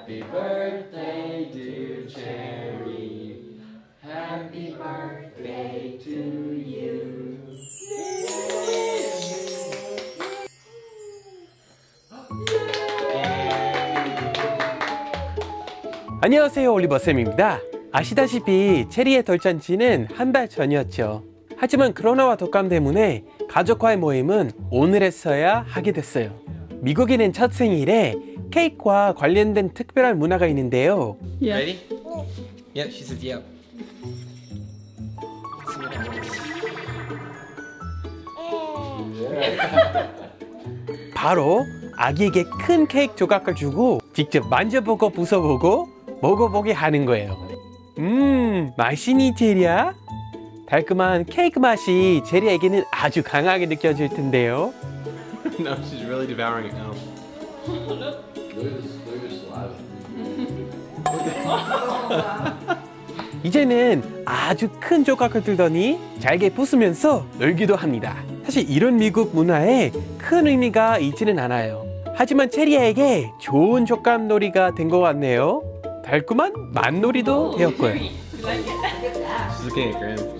Happy birthday, dear Cherry. Happy birthday to you. 안녕하세요, 올리버쌤입니다. 아시다시피 체리의 돌잔치는 한 달 전이었죠. 하지만 코로나와 독감 때문에 가족과의 모임은 오늘에서야 하게 됐어요. 미국에는 첫 생일에 케이크와 관련된 특별한 문화가 있는데요. Ready? Yeah, she says yeah. 바로 아기에게 큰 케이크 조각을 주고 직접 만져보고 부숴보고 먹어보게 하는 거예요. 맛있니 제리야? 달콤한 케이크 맛이 제리에게는 아주 강하게 느껴질 텐데요. No, she's really devouring it now. 이제는 아주 큰 조각을 들더니 잘게 부수면서 놀기도 합니다. 사실 이런 미국 문화에 큰 의미가 있지는 않아요. 하지만 체리에게 좋은 촉감놀이가 된 것 같네요. 달콤한 맛놀이도 되었고요. She's looking at Graham.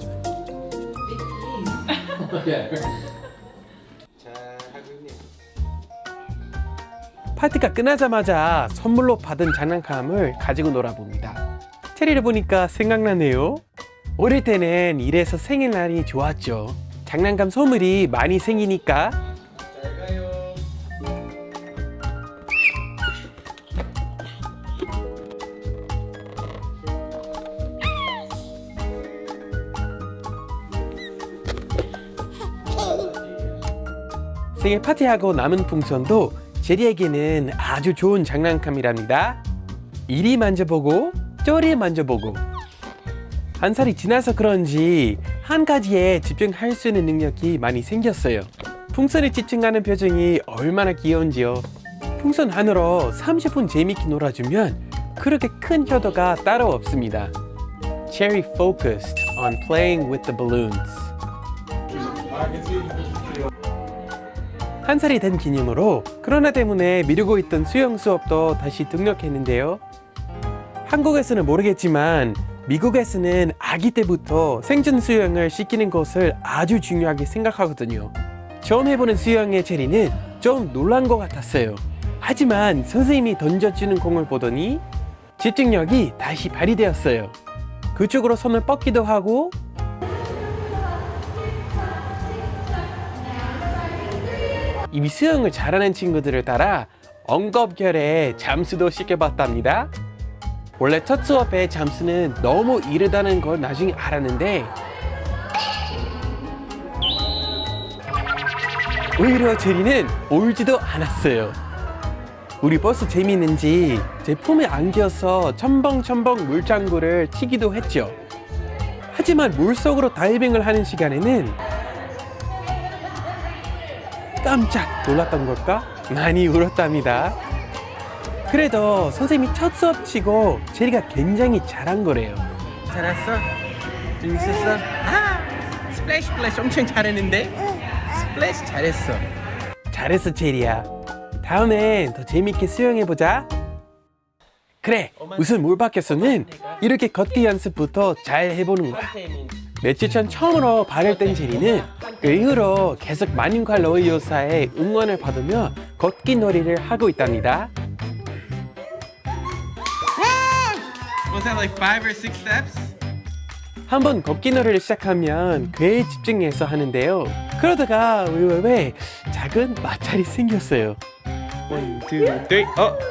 파티가 끝나자마자 선물로 받은 장난감을 가지고 놀아봅니다. 체리를 보니까 생각나네요. 어릴 때는 이래서 생일날이 좋았죠. 장난감 선물이 많이 생기니까. 잘 가요. 생일 파티하고 남은 풍선도 제리에게는 아주 좋은 장난감이랍니다. 이리 만져보고 저리 만져보고. 한 살이 지나서 그런지 한 가지에 집중할 수 있는 능력이 많이 생겼어요. 풍선에 집중하는 표정이 얼마나 귀여운지요. 풍선 하나로 30분 재밌게 놀아주면 그렇게 큰 효도가 따로 없습니다. Cherry focused on playing with the balloons. 한 살이 된 기념으로 코로나 때문에 미루고 있던 수영 수업도 다시 등록했는데요. 한국에서는 모르겠지만 미국에서는 아기 때부터 생존 수영을 시키는 것을 아주 중요하게 생각하거든요. 처음 해보는 수영의 체리는 좀 놀란 것 같았어요. 하지만 선생님이 던져주는 공을 보더니 집중력이 다시 발휘되었어요. 그쪽으로 손을 뻗기도 하고 이미 수영을 잘하는 친구들을 따라 엉겁결에 잠수도 시켜봤답니다. 원래 첫 수업에 잠수는 너무 이르다는 걸 나중에 알았는데 오히려 제리는 울지도 않았어요. 우리 버스 재미있는지 제 품에 안겨서 첨벙첨벙 물장구를 치기도 했죠. 하지만 물속으로 다이빙을 하는 시간에는 깜짝 놀랐던 걸까? 많이 울었답니다. 그래도 선생님이 첫 수업 치고 제리가 굉장히 잘한 거래요. 잘했어? 재밌었어? 스플래시 플래시 엄청 잘했는데? 스플래시 잘했어. 잘했어 제리야. 다음엔 더 재밌게 수영해보자. 그래, 우선 물 밖에서는 이렇게 걷기 연습부터 잘 해보는 거야. 며칠 전 처음으로 발을 뗀 제리는 그 이후로 계속 마님과 로이 요사의 응원을 받으며 걷기 놀이를 하고 있답니다. Was that like 5 or 6 steps? 한번 걷기 놀이를 시작하면 꽤 집중해서 하는데요. 그러다가 왜 작은 마찰이 생겼어요. 1, 2, 3,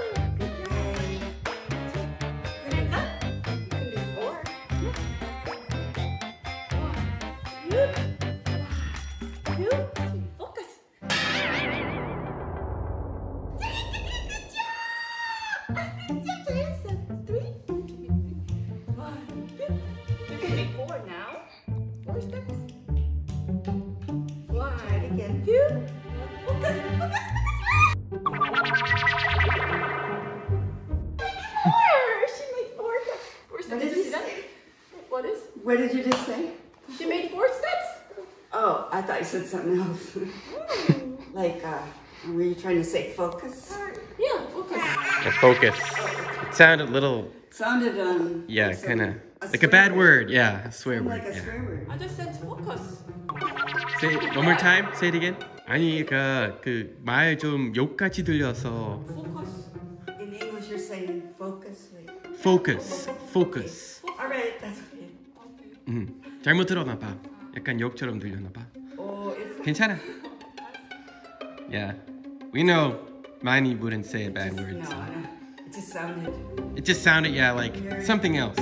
What did you just say? She made 4 steps. Oh, I thought you said something else. Like, were you trying to say focus? Yeah, focus. Focus. sounded a little, Sounded yeah, kind of like a bad word. Yeah, a swear word. Like a Yeah. swear word. I just said focus. Say it one more time. Say it again. 아니 그 말 좀 욕같이 들려서. Focus. In English, you're saying focus. Like, Focus, focus. all right, that's okay. 잘못 들었나 봐. 약간 욕처럼 들렸나 봐. Oh, it's 괜찮아. Yeah, we know Manny wouldn't say bad no, words. no. It just sounded. It just sounded, yeah, like something else.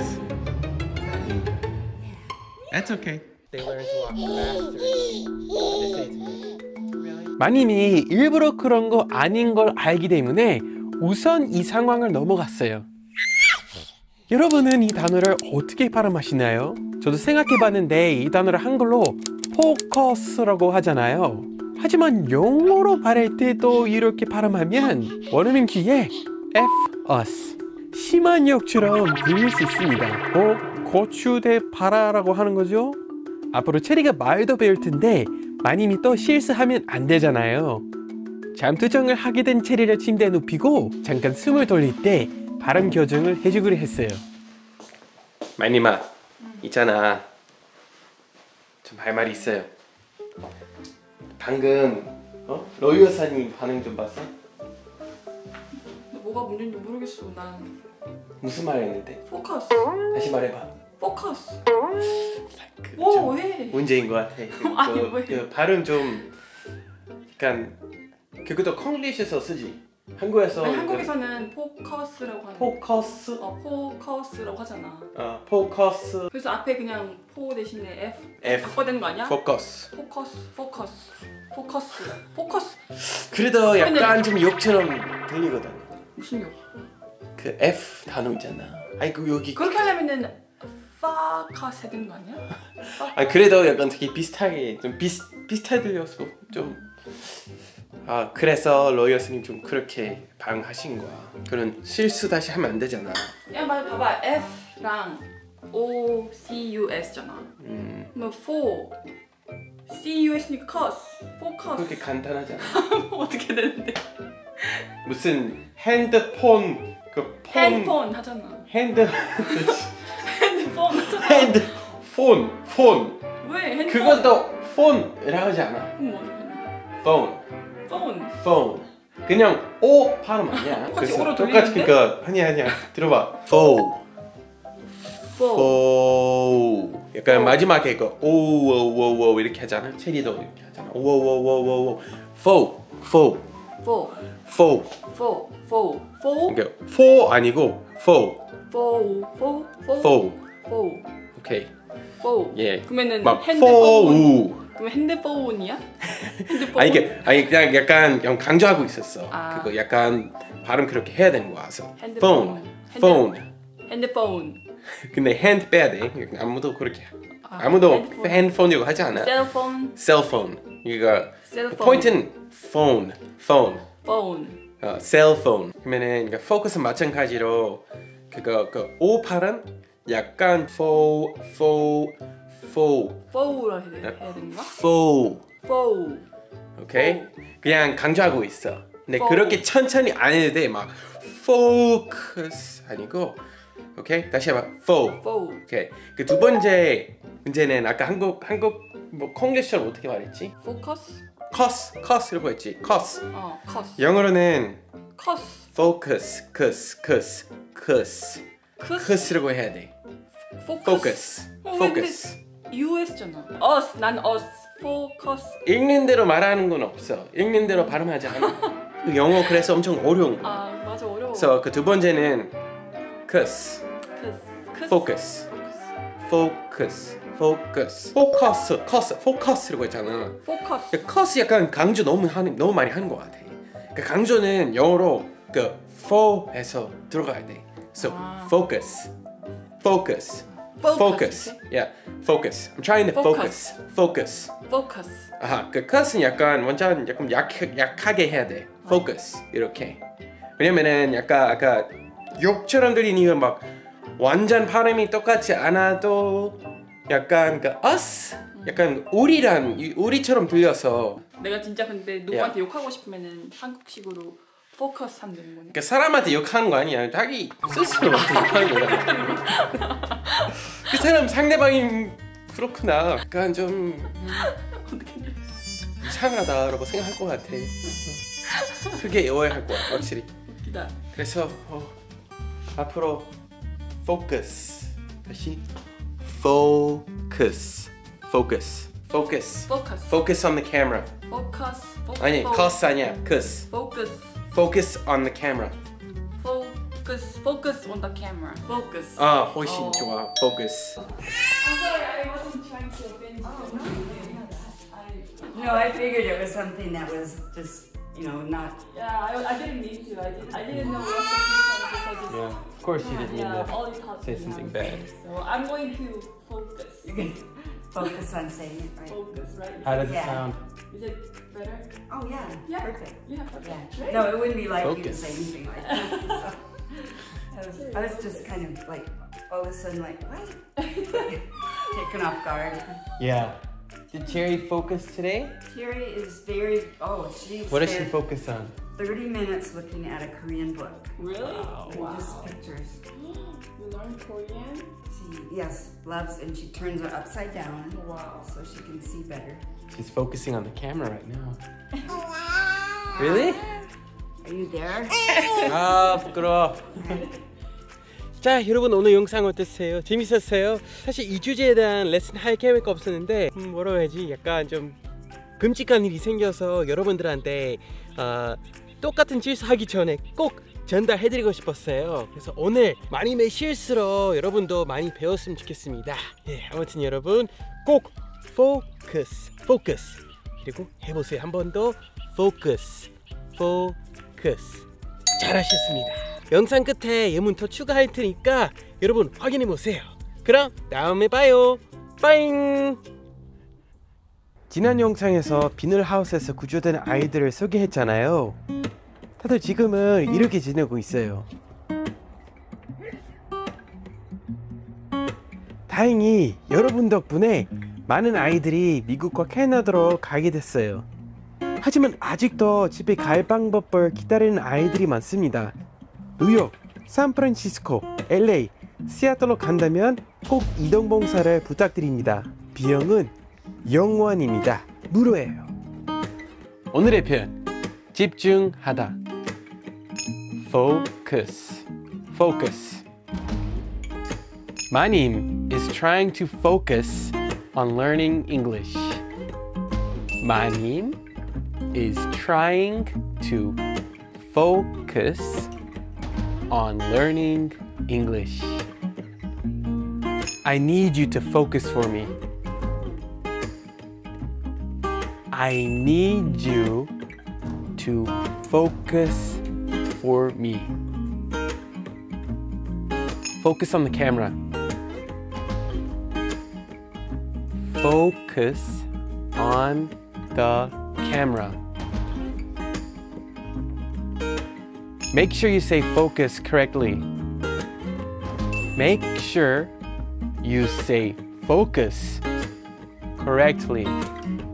That's okay. They learn to walk faster. They say to me. 마님이 일부러 그런 거 아닌 걸 알기 때문에 우선 이 상황을 넘어갔어요. 여러분은 이 단어를 어떻게 발음하시나요? 저도 생각해봤는데 이 단어를 한글로 포커스라고 하잖아요. 하지만 영어로 발할 때도 이렇게 발음하면 원어민 귀에 F-us 심한 욕처럼 들릴 수 있습니다. 고추 대 파라라고 하는 거죠? 앞으로 체리가 말도 배울 텐데 마님이 또 실수하면 안 되잖아요. 잠투정을 하게 된 체리를 침대에 눕히고 잠깐 숨을 돌릴 때 발음 교정을 해주기로 했어요. 마님아, 있잖아. 좀 할 말이 있어요. 방금 로이 여사님 반응 좀 봤어? 뭐가 문제인지 모르겠어. 난 무슨 말 했는데? focus. 다시 말해봐. focus. 그 뭐 좀 왜? 문제인 것 같아. 아니, 왜? 그 발음 좀 약간 그것도 콩글리시에서 쓰지. 한국에서 아니, 한국에서는 focus라고 하는. 포커스. focus라고 하잖아. 포커스. 그래서 앞에 그냥 포 대신에 F. 바꿔야 되는 거 아니야? 포커스. focus. 그래도 약간 좀 욕처럼 들리거든. 무슨 욕? 그 F 단어 있잖아. 아이 그 여기. 그렇게 하려면은 focus 해야 되는 거 아니야? 아 그래도 약간 되게 비슷하게 좀 비슷하게 들려서 좀. 그래서 로이어스님 좀 그렇게 발음하신 거야. 그런 실수 다시 하면 안 되잖아. 야, 맞아. 봐봐. F랑 O, C, U, S잖아. 뭐 for, C, U, S니까 focus. 그렇게 간단하잖아. 어떻게 되는데? 무슨 핸드폰 그 폰. 핸드폰 하잖아. 핸드폰 핸드폰 하잖아. 폰. 왜 핸드폰? 그것도 폰이라고 하지 않아. 그럼 뭐지? 폰. 폰. 그냥 O 발음 아니야. 똑같이 그래서 O로 똑같이 들리는데? 그니까 아니야. 들어봐. 포. 약간 마지막에 그 오오오오 이렇게 하잖아. 체리도 이렇게 하잖아. 오오오오오. 포. 그러니까 포 아니고 포. 오케이. 예. 그러면은 막 핸드폰. 포우. 그러면 핸드폰이야? 핸드폰. 아니 그냥 약간 강조하고 있었어. 아. 그거 약간 발음 그렇게 해야 되는 거야. 핸드폰. 폰. 근데 핸드 빼야 돼. 아무도 핸드폰이라고 하지 않아. 셀폰. 이거 포인트는 폰. 셀폰. 그러면은 그러니까 포커스 마찬가지로 그거 그 O 발음 약간 포우라 해야 되는 거야? 포. 오케이? 포. 그냥 강조하고 있어. 근데 포. 그렇게 천천히 안 해도 돼. 막 focus 아니고 오케이? 다시 해봐. 포. 오케이. 그 두 번째 문제는 아까 한국 뭐 콩글리시처럼 어떻게 말했지? 커스라고 했지. 커스. 커스. 영어로는 커스. focus라고 해야 돼. focus. US잖아. 난 us. focus. 읽는 대로 말하는 건 없어. 읽는 대로 발음하지 않아. 그 영어 그래서 엄청 어려운 거. 맞아 어려워. 그래서 그 두 번째는 focus라고 했잖아. focus 약간 강조 너무 많이 하는 것 같아. 그 강조는 영어로 그 for에서 들어가야 돼. So focus. Yeah, focus. I'm trying to focus. 그 cus는 약간 원자는 약간 약하게 해야 돼. focus 이렇게. 왜냐면은 약간 아까 욕처럼 들리는 이유는 막 완전 발음이 똑같지 않아도 약간 그 us 약간 우리처럼 들려서. 내가 진짜 근데 누구한테 욕하고 싶으면은 한국식으로 포커스 한다는 거네. 그러니까 사람한테 욕하는 거 아니야. 자기 스스로한테 욕하는 거야. 그 사람 상대방이 그렇구나. 약간 좀 이상하다라고 생각할 것 같아. 그게 오해할 거야, 확실히. 웃기다. 그래서 앞으로 focus. 다시 focus. Focus. Focus. 포커스. Focus on the camera. 포커스. 아니, cuss 아니야. cuss. 포커스. Focus on the camera. Focus. Focus on the camera. Focus. 아, 훨씬 좋아. Focus. I'm sorry, I wasn't trying to offend you. No, I figured it was something that was just, not. Yeah, I didn't mean to. I didn't know what the difference. I just. Yeah, of course you didn't mean to all you taught say me something how to bad. say. So I'm going to focus. You can focus on saying it right. Focus, right? How does it Yeah. sound? Is it better? Oh, yeah. Yeah. Perfect. Yeah. Okay. Yeah. Great. No, it wouldn't be like you to Focus. say anything like that. So, I was just kind of like, all of a sudden, like, what? Taken off guard. Yeah. Did Cherry focus today? Terry is very, she What does she spent focus on? 30 minutes looking at a Korean book. Really? And just pictures. You learn Korean? She, loves, and she turns it upside down. Wow. So she can see better. She's focusing on the camera right now. Really? Are you there? 아, 부끄러워. 자, 여러분 오늘 영상 어땠어요? 재밌었어요? 사실 이 주제에 대한 레슨 할 계획이 없었는데 뭐라고 해야지? 약간 좀 끔찍한 일이 생겨서 여러분들한테 똑같은 실수하기 전에 꼭 전달해드리고 싶었어요. 그래서 오늘 마님의 실수로 여러분도 많이 배웠으면 좋겠습니다. 예, 아무튼 여러분 꼭 focus 그리고 해보세요. 한 번 더 focus 잘하셨습니다. 영상 끝에 예문 더 추가할 테니까 여러분 확인해 보세요. 그럼 다음에 봐요. 빠잉. 지난 영상에서 비닐하우스에서 구조된 아이들을 소개했잖아요. 다들 지금은 이렇게 지내고 있어요. 다행히 여러분 덕분에 많은 아이들이 미국과 캐나다로 가게 됐어요. 하지만 아직도 집에 갈 방법을 기다리는 아이들이 많습니다. 뉴욕, 샌프란시스코, LA, 시애틀로 간다면 꼭 이동봉사를 부탁드립니다. 비용은 0원입니다. 무료예요. 오늘의 표현 집중하다. Focus. 마님 is trying to focus on learning English. 마님 is trying to focus on learning English. I need you to focus for me. I need you to focus for me. Focus on the camera. Focus on the camera. Make sure you say focus correctly. Make sure you say focus correctly.